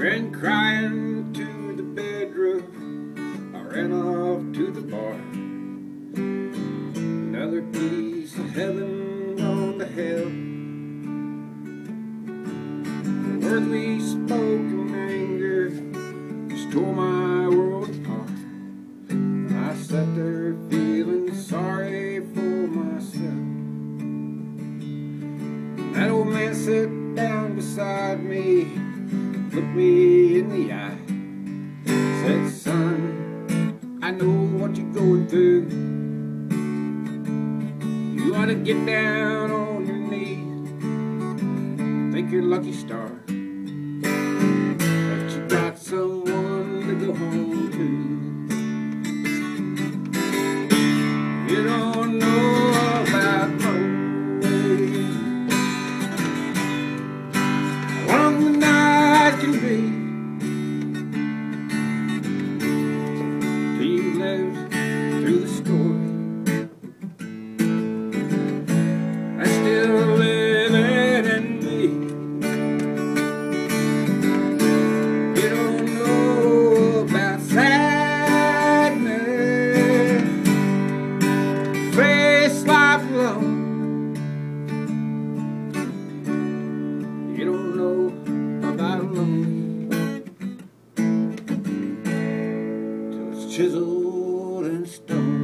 ran crying to the bedroom. I ran off to the bar. Another piece of heaven gone to hell. The words we spoke in anger just tore my world apart. I sat there feeling sorry for myself. That old man sat down beside me, looked me in the eye, said, "Son, I know what you're going through. You ought to get down on your knees, thank your lucky star that you got someone to go home to. You don't know about lonely, how long the night can be, till you lived through the story. That's still living in me. You don't know about sadness, face life alone. You don't know about lonely till it's chiseled in stone.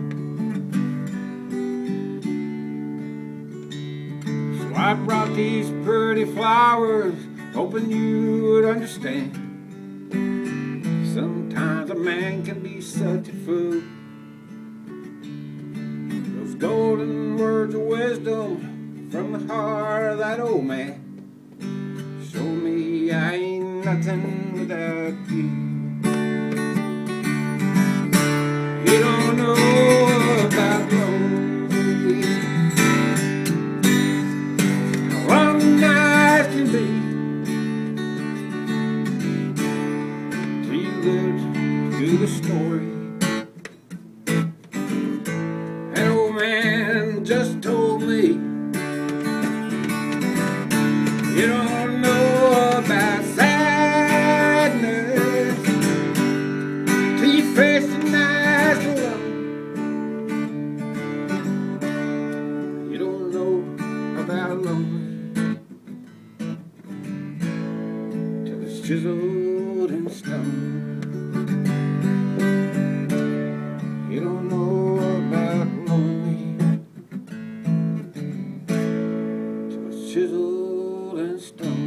So I brought these pretty flowers, hoping you would understand. Sometimes a man can be such a fool. Those golden words of wisdom from the heart of that old man show me I ain't nothing without you. You don't know about lonely, how long the night can be, till you lived through the story. That old man just told me, you don't know about sadness till you face the night alone. You don't know about lonely till it's chiseled in stone. You don't know about lonely till it's chiseled in stone.